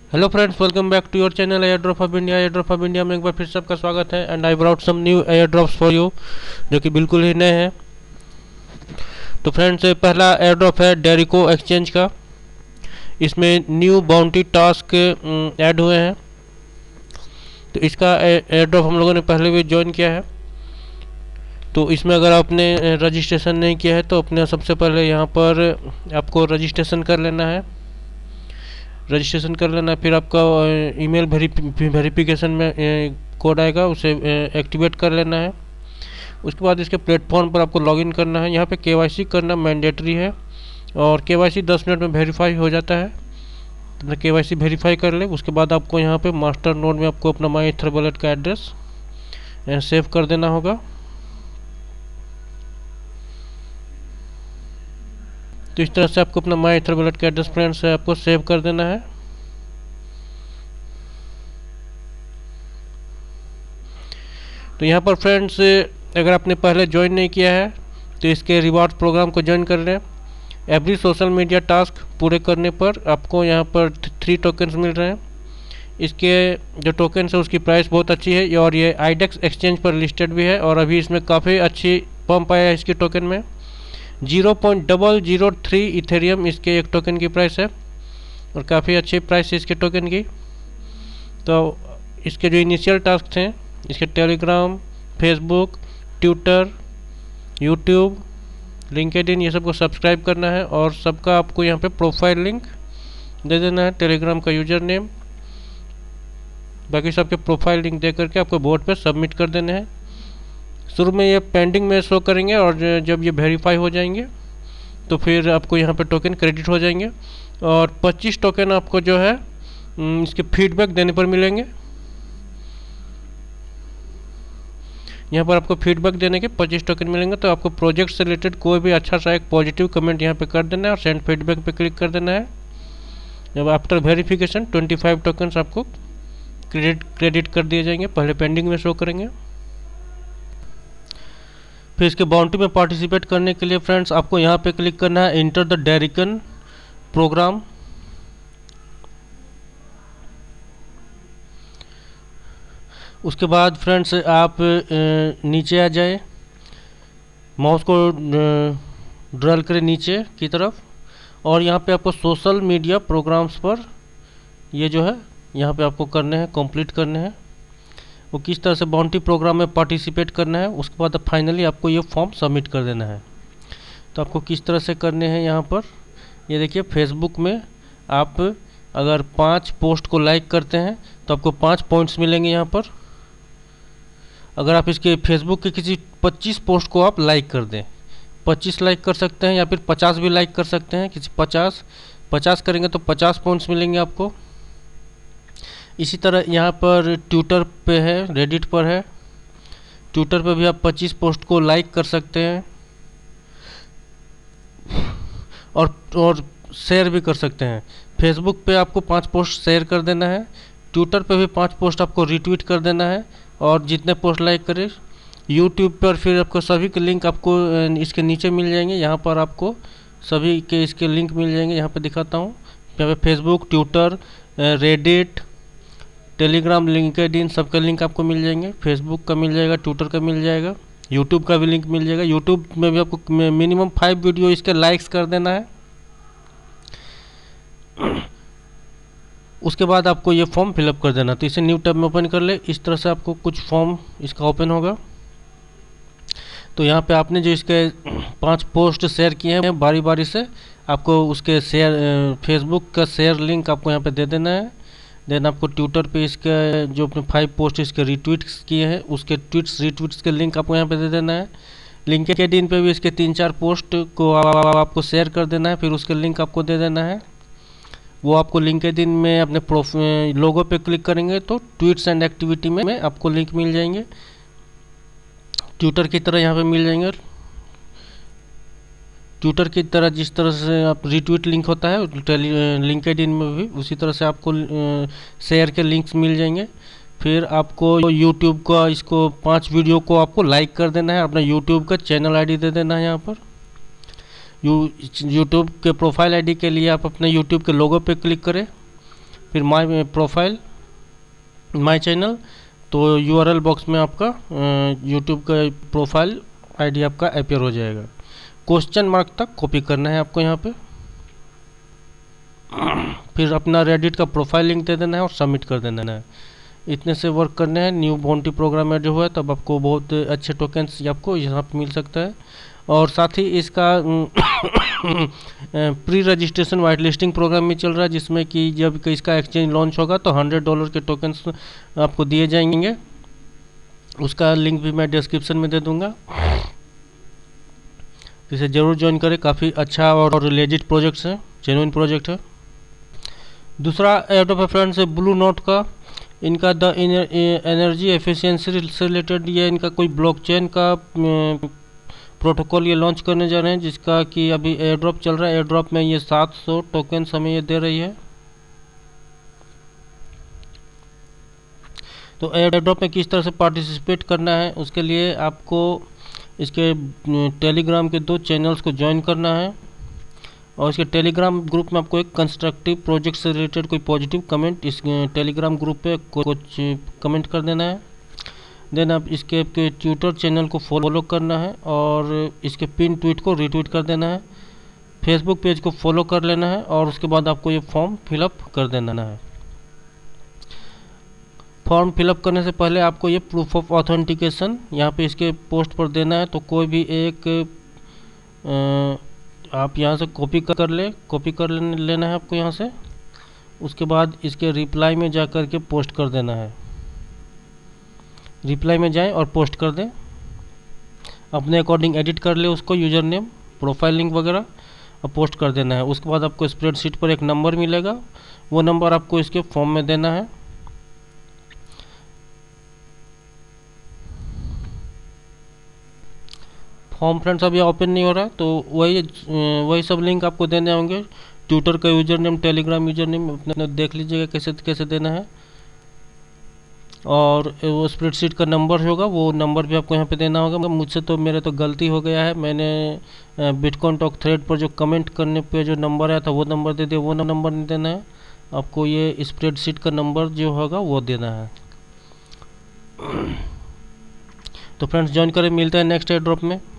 Hello friends, welcome back to your channel airdrop of India. Airdrop of India में एक बार फिर से आपका स्वागत है and I brought some new airdrops for you जो कि बिल्कुल ही नए हैं। तो फ्रेंड्स, पहला एयर ड्रॉप है डेरिको एक्सचेंज का। इसमें न्यू बाउंटी टास्क ऐड हुए हैं। तो इसका एयर ड्रॉप हम लोगों ने पहले भी ज्वाइन किया है। तो इसमें अगर आपने रजिस्ट्रेशन नहीं किया है तो अपने सबसे पहले यहाँ पर आपको रजिस्ट्रेशन कर लेना है। फिर आपका ईमेल वेरिफिकेशन में कोड आएगा, उसे एक्टिवेट कर लेना है। उसके बाद इसके प्लेटफॉर्म पर आपको लॉगिन करना है। यहाँ पे केवाईसी करना मैंडेटरी है और केवाईसी 10 मिनट में वेरीफाई हो जाता है। तो केवाईसी वेरीफाई कर ले, उसके बाद आपको यहाँ पे मास्टर नोड में आपको अपना माई ईथर वॉलेट का एड्रेस सेव कर देना होगा। तो इस तरह से आपको अपना माई ईथर वॉलेट का एड्रेस फ्रेंड्स आपको सेव कर देना है। तो यहाँ पर फ्रेंड्स, अगर आपने पहले ज्वाइन नहीं किया है तो इसके रिवार्ड प्रोग्राम को ज्वाइन कर लें। एवरी सोशल मीडिया टास्क पूरे करने पर आपको यहाँ पर 3 टोकन्स मिल रहे हैं। इसके जो टोकन्स है उसकी प्राइस बहुत अच्छी है और ये आईडेक्स एक्सचेंज पर लिस्टेड भी है और अभी इसमें काफ़ी अच्छी पंप आया है इसके टोकन में। 0.003 इथेरियम इसके एक टोकन की प्राइस है और काफ़ी अच्छी प्राइस है इसके टोकन की। तो इसके जो इनिशियल टास्क थे, इसके Telegram, Facebook, Twitter, YouTube, LinkedIn, ये सबको सब्सक्राइब करना है और सबका आपको यहाँ पे प्रोफाइल लिंक दे देना है, टेलीग्राम का यूज़र नेम, बाकी सबके प्रोफाइल लिंक दे करके आपको बोर्ड पे सबमिट कर देने हैं। शुरू में ये पेंडिंग में शो करेंगे और जब ये वेरीफाई हो जाएंगे तो फिर आपको यहाँ पे टोकन क्रेडिट हो जाएंगे और 25 टोकन आपको जो है इसके फीडबैक देने पर मिलेंगे। यहाँ पर आपको फीडबैक देने के 25 टोकन मिलेंगे। तो आपको प्रोजेक्ट से रिलेटेड कोई भी अच्छा सा एक पॉजिटिव कमेंट यहाँ पे कर देना है और सेंड फीडबैक पे क्लिक कर देना है। जब आफ्टर वेरिफिकेशन 25 टोकन्स आपको क्रेडिट कर दिए जाएंगे, पहले पेंडिंग में शो करेंगे। फिर इसके बाउंड्री में पार्टिसिपेट करने के लिए फ्रेंड्स आपको यहाँ पे क्लिक करना है इंटर द डेरिकन प्रोग्राम। उसके बाद फ्रेंड्स आप नीचे आ जाए, माउस को ड्रैग करें नीचे की तरफ और यहाँ पे आपको सोशल मीडिया प्रोग्राम्स पर ये जो है यहाँ पे आपको करने हैं, कंप्लीट करने हैं। वो किस तरह से बाउंटी प्रोग्राम में पार्टिसिपेट करना है, उसके बाद फाइनली आपको ये फॉर्म सबमिट कर देना है। तो आपको किस तरह से करने हैं, यहाँ पर ये देखिए, फेसबुक में आप अगर 5 पोस्ट को लाइक करते हैं तो आपको 5 पॉइंट्स मिलेंगे यहाँ पर। अगर आप इसके फेसबुक के किसी 25 पोस्ट को आप लाइक कर दें, 25 लाइक कर सकते हैं या फिर 50 भी लाइक कर सकते हैं। किसी 50 करेंगे तो 50 पॉइंट्स मिलेंगे आपको। इसी तरह यहाँ पर ट्विटर पे है, रेडिट पर है, ट्विटर पे भी आप 25 पोस्ट को लाइक कर सकते हैं और शेयर भी कर सकते हैं। फेसबुक पे आपको 5 पोस्ट शेयर कर देना है, ट्विटर पे भी 5 पोस्ट आपको रिट्वीट कर देना है और जितने पोस्ट लाइक करें। यूट्यूब पर फिर आपको सभी के लिंक आपको इसके नीचे मिल जाएंगे। यहाँ पर आपको सभी के इसके लिंक मिल जाएंगे। यहाँ पे दिखाता हूँ, यहाँ पे Facebook, Twitter, Reddit, Telegram, LinkedIn, सबका लिंक आपको मिल जाएंगे। फेसबुक का मिल जाएगा, ट्विटर का मिल जाएगा, यूट्यूब का भी लिंक मिल जाएगा। यूट्यूब में भी आपको मिनिमम 5 वीडियो इसके लाइक्स कर देना है। उसके बाद आपको ये फॉर्म फिलअप कर देना। तो इसे न्यू टैब में ओपन कर ले। इस तरह से आपको कुछ फॉर्म इसका ओपन होगा। तो यहाँ पे आपने जो इसके 5 पोस्ट शेयर किए हैं बारी बारी से आपको उसके शेयर, फेसबुक का शेयर लिंक आपको यहाँ पे दे देना है। देन आपको ट्विटर पे इसका जो अपने 5 पोस्ट इसके रिट्वीट्स किए हैं उसके रिट्वीट्स के लिंक आपको यहाँ पे दे देना है। लिंक्डइन पे भी इसके 3-4 पोस्ट को आपको शेयर कर देना है, फिर उसके लिंक आपको दे देना है। वो आपको लिंक्डइन में अपने लोगो पे क्लिक करेंगे तो ट्वीट्स एंड एक्टिविटी में आपको लिंक मिल जाएंगे, ट्विटर की तरह यहाँ पे मिल जाएंगे। ट्विटर की तरह जिस तरह से आप रिट्वीट लिंक होता है लिंक्डइन में भी उसी तरह से आपको शेयर के लिंक्स मिल जाएंगे। फिर आपको यूट्यूब का इसको 5 वीडियो को आपको लाइक कर देना है, अपना यूट्यूब का चैनल आईडी दे देना है। यहाँ पर यूट्यूब के प्रोफाइल आईडी के लिए आप अपने यूट्यूब के लोगो पे क्लिक करें, फिर माय प्रोफाइल, माय चैनल, तो यूआरएल बॉक्स में आपका यूट्यूब का प्रोफाइल आईडी आपका अपीयर हो जाएगा। क्वेश्चन मार्क तक कॉपी करना है आपको यहाँ पे, फिर अपना रेडिट का प्रोफाइल लिंक दे देना है और सबमिट कर देना है। इतने से वर्क करने हैं। न्यू बाउंटी प्रोग्राम में जो है तब आपको बहुत अच्छे टोकन्स आपको यहाँ पे मिल सकता है। और साथ ही इसका pre registration white listing program भी चल रहा है, जिसमें कि जब इसका एक्सचेंज लॉन्च होगा तो $100 के टोकन्स आपको दिए जाएंगे। उसका लिंक भी मैं डिस्क्रिप्शन में दे दूंगा, इसे ज़रूर ज्वाइन करें। काफ़ी अच्छा और लेजिट प्रोजेक्ट है, जेन्युइन प्रोजेक्ट है। दूसरा एयरड्रॉप है फ्रेंड्स ब्लू नोट का। इनका द एनर्जी एफिशिएंसी से रिलेटेड ये इनका कोई ब्लॉकचेन का प्रोटोकॉल ये लॉन्च करने जा रहे हैं, जिसका कि अभी एयर ड्रॉप चल रहा है। एयर ड्रॉप में ये 700 टोकन्स हमें ये दे रही है। तो एयर ड्रॉप में किस तरह से पार्टिसिपेट करना है, उसके लिए आपको इसके टेलीग्राम के 2 चैनल्स को ज्वाइन करना है, और इसके टेलीग्राम ग्रुप में आपको एक कंस्ट्रक्टिव प्रोजेक्ट से रिलेटेड कोई पॉजिटिव कमेंट इस टेलीग्राम ग्रुप पे कुछ कमेंट कर देना है। देन आप इसके ट्विटर चैनल को फॉलो करना है और इसके पिन ट्वीट को रीट्वीट कर देना है। फेसबुक पेज को फॉलो कर लेना है और उसके बाद आपको ये फॉर्म फिलअप कर देना है। फॉर्म फिलअप करने से पहले आपको ये प्रूफ ऑफ ऑथेंटिकेशन यहाँ पे इसके पोस्ट पर देना है। तो कोई भी एक आप यहाँ से कॉपी कर लेना है आपको यहाँ से। उसके बाद इसके रिप्लाई में जा कर के पोस्ट कर देना है। रिप्लाई में जाएं और पोस्ट कर दें, अपने अकॉर्डिंग एडिट कर ले उसको, यूज़र नेम, प्रोफाइल लिंक वगैरह, और पोस्ट कर देना है। उसके बाद आपको स्प्रेडशीट पर एक नंबर मिलेगा, वो नंबर आपको इसके फॉर्म में देना है। फॉर्म फ्रेंड्स अभी ओपन नहीं हो रहा है, तो वही सब लिंक आपको देने होंगे। ट्विटर का user name, Telegram user name अपने देख लीजिएगा कैसे देना है, और वो स्प्रेडशीट का नंबर होगा, वो नंबर भी आपको यहाँ पे देना होगा। मुझसे तो मेरे तो गलती हो गया है, मैंने बिटकॉइन टॉक थ्रेड पर जो कमेंट करने पे जो नंबर आया था वो नंबर दे दिया, वो नंबर नहीं देना है आपको, ये स्प्रेडशीट का नंबर जो होगा वो देना है। तो फ्रेंड्स ज्वाइन करें, मिलते हैं नेक्स्ट एयर ड्रॉप में।